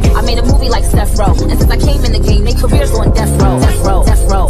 I made a movie like deathrow, and since I came in the game, they careers on death row, death row, death row.